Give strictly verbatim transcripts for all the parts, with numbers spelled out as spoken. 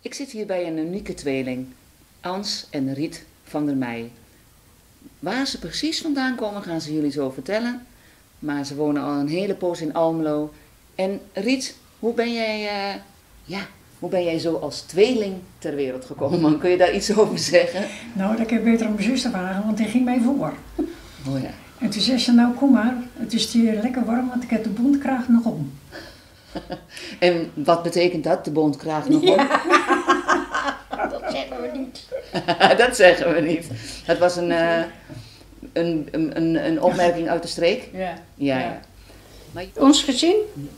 Ik zit hier bij een unieke tweeling, Ans en Riet van der Meij. Waar ze precies vandaan komen gaan ze jullie zo vertellen, maar ze wonen al een hele poos in Almelo. En Riet, hoe ben jij, uh, ja, hoe ben jij zo als tweeling ter wereld gekomen? Kun je daar iets over zeggen? Nou, dat heb ik beter aan mijn zus te vragen, want die ging mij voor. Oh ja. En toen zei ze, nou kom maar, het is hier lekker warm, want ik heb de bontkraag nog om. En wat betekent dat, de bontkraag nog om? Ja. Dat zeggen we niet. Dat zeggen we niet. Dat was een, uh, een, een, een opmerking uit de streek? Ja. Ja. Ja. Maar... Ons gezin,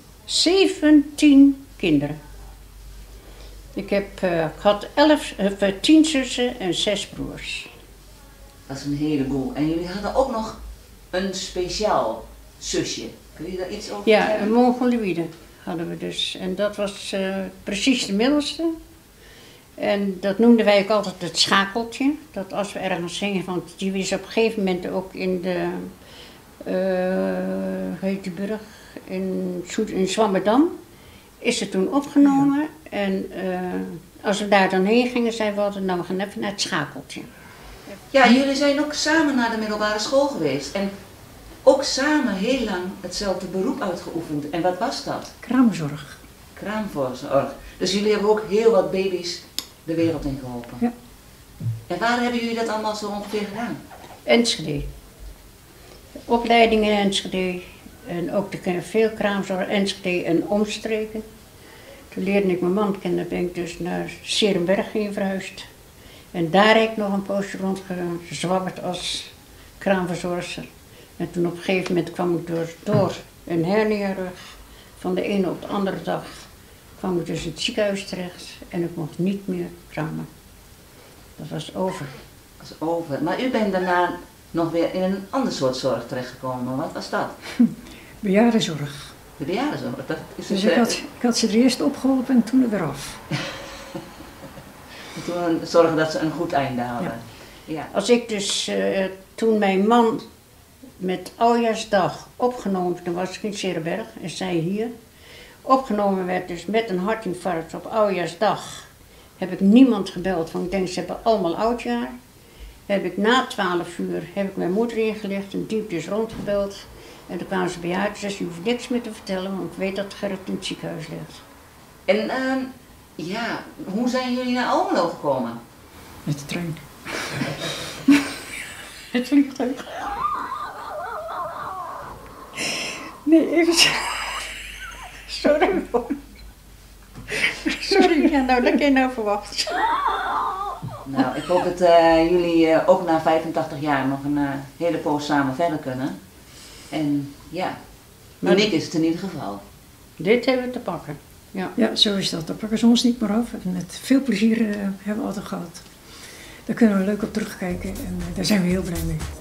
zeventien kinderen. Ik heb uh, gehad elf, uh, tien zussen en zes broers. Dat is een heleboel. En jullie hadden ook nog een speciaal zusje. Kun je daar iets over Ja, vertellen? een Mongoloïde hadden we dus. En dat was uh, precies de middelste. En dat noemden wij ook altijd het schakeltje. Dat als we ergens gingen, want die is op een gegeven moment ook in de, uh, hoe heet die burg, in, in Zwammerdam, is ze toen opgenomen. Ja. En uh, als we daar dan heen gingen, zeiden we altijd, nou we gaan even naar het schakeltje. Ja, jullie zijn ook samen naar de middelbare school geweest. En ook samen heel lang hetzelfde beroep uitgeoefend. En wat was dat? Kraamzorg. Kraamzorg. Dus jullie hebben ook heel wat baby's de wereld in geholpen. Ja. En waar hebben jullie dat allemaal zo ongeveer gedaan? Enschede. Opleidingen in Enschede. En ook de veel kraamzorg Enschede en omstreken. Toen leerde ik mijn man kennen, ben ik dus naar Serenberg heen verhuisd. En daar heb ik nog een poosje rondgezwabberd als kraamverzorgster. En toen op een gegeven moment kwam ik door, door een hernia-rug. Van de ene op de andere dag kwam ik dus in het ziekenhuis terecht en ik mocht niet meer kramen. Dat was over. Dat is over. Maar u bent daarna nog weer in een ander soort zorg terechtgekomen. Wat was dat? Bejaardenzorg. De bejaardenzorg. Dat is dus het, ik had, ik had ze er eerst opgeholpen en toen er weer af. En toen zorgen dat ze een goed einde hadden. Ja. Ja. Als ik dus, uh, toen mijn man met oudjaarsdag opgenomen, toen was ik in Serenberg en zij hier, opgenomen werd dus met een hartinfarct op oudjaarsdag, heb ik niemand gebeld, want ik denk ze hebben allemaal oudjaar. Heb ik na twaalf uur heb ik mijn moeder ingelegd en die heb dus rondgebeld. En toen kwamen ze bij haar, dus je hoeft niks meer te vertellen, want ik weet dat Gerrit in het ziekenhuis ligt. En uh, ja, hoe zijn jullie naar Almelo gekomen? Met de trein. Het vliegtuig. Nee, even... Sorry. Sorry, ja, nou dat kan je nou verwachten. Nou, ik hoop dat uh, jullie uh, ook na vijfentachtig jaar nog een uh, hele poos samen verder kunnen. En ja, Maar uniek is het in ieder geval. Dit hebben we te pakken. Ja, Ja, zo is dat. Daar pakken ze ons niet meer af. Met veel plezier uh, hebben we altijd gehad. Daar kunnen we leuk op terugkijken en uh, daar zijn we heel blij mee.